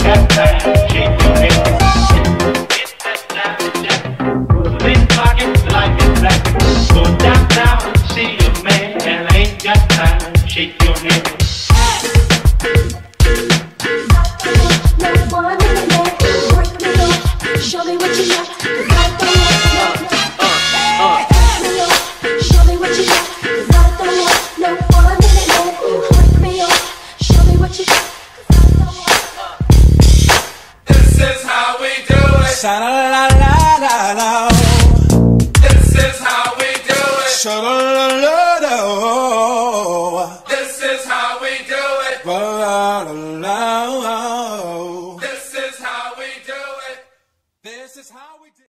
got time, shake your head. Get that down, jack. Big pocket, like it black. Go downtown, see your man, and I ain't got time, shake your head. Show me what you got. Show me what you got. 'Cause I don't want no one minute. Break me off. Show me what you got. 'Cause I don't want. This is how we do it. Sha la la la la la. This is how we do it. Sha la la la la. This is how we do it. La la la la. This is how we do it. This is how we do.